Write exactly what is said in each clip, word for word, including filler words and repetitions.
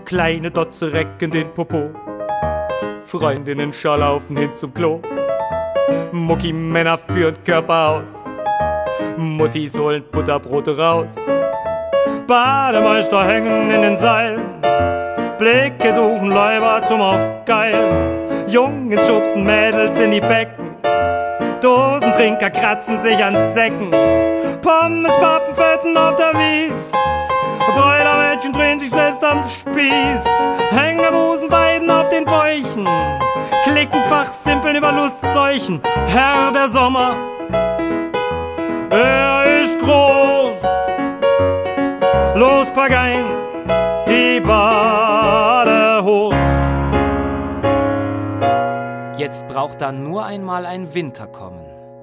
Kleine Dotze recken den Popo, Freundinnen scharlaufen hin zum Klo. Mucki-Männer führen Körper aus, Muttis holen Butterbrote raus. Bademeister hängen in den Seilen, Blicke suchen Leiber zum Aufgeilen. Jungen schubsen Mädels in die Becken, Dosentrinker kratzen sich an Säcken. Pommes, Pappen, Fetten auf der Wies, Bräulermädchen drehen sich selbst am Spieß. Hängerbusen weiden auf den Bäuchen, Klicken fachsimpeln über Lustzeuchen. Herr der Sommer, er ist groß. Los, pack ein die Badehose. Jetzt braucht da nur einmal ein Winter kommen.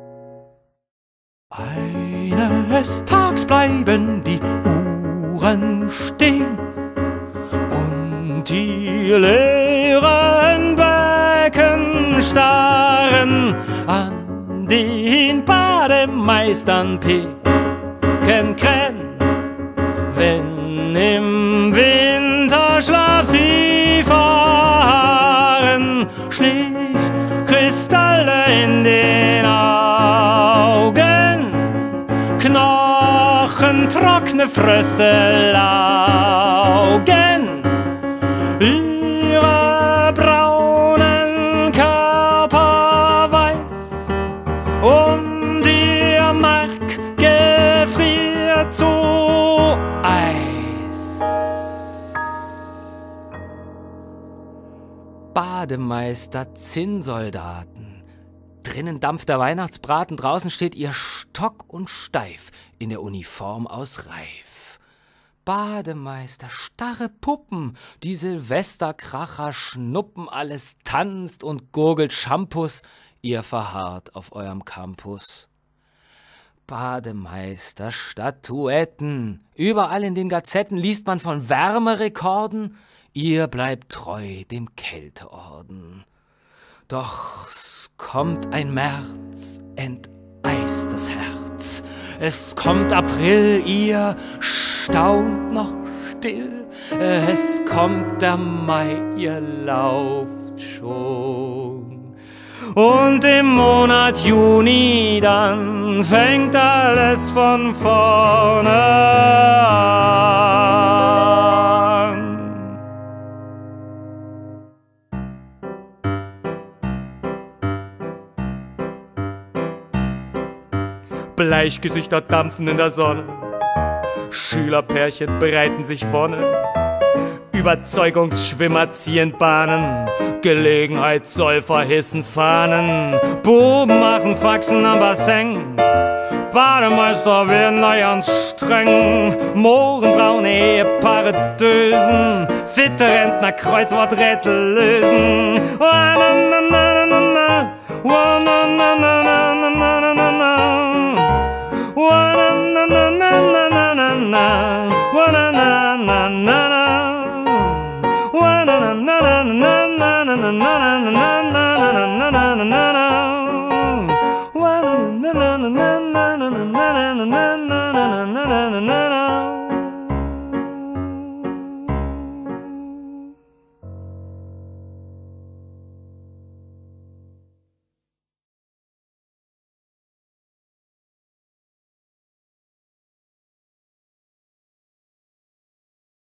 Eines Tags bleiben die Uhren stehen und die leeren Becken starren an den Bademeistern Peken krähen. Wenn im Winterschlaf sie fahren, Schneekristalle in den Augen, knochentrockene Fröste laugen. Ihre braunen Körper weiß und ihr Mark gefriert zu Eis. Bademeister, Zinnsoldaten. Drinnen dampft der Weihnachtsbraten, draußen steht ihr stock und steif in der Uniform aus Reif. Bademeister, starre Puppen, die Silvesterkracher schnuppen, alles tanzt und gurgelt Shampoos, ihr verharrt auf eurem Campus. Bademeister, Statuetten, überall in den Gazetten liest man von Wärmerekorden, ihr bleibt treu dem Kälteorden. Doch es kommt ein März, enteist das Herz. Es kommt April, ihr staunt noch still. Es kommt der Mai, ihr lauft schon. Und im Monat Juni dann fängt alles von vorne an. Bleichgesichter dampfen in der Sonne, Schülerpärchen bereiten sich vorne, Überzeugungsschwimmer ziehen Bahnen, Gelegenheitssäufer hissen Fahnen, Buben machen Faxen am Bassin, Bademeister werden da ganz streng, mohrenbraune Ehepaare dösen, fitte Rentner Kreuzworträtsel lösen. Na, na, na, na, na, na. Na, na, na, na, na, na, na, na, na, na. Na, na, na, na, na, na, na, na. Na, na, na, na, na, na. Na, na, na, na, na, na, na, na, na, na, na, na, na, na. Na, na, na, na, na, na, na, na, na, na, na, na, na, na, na, na.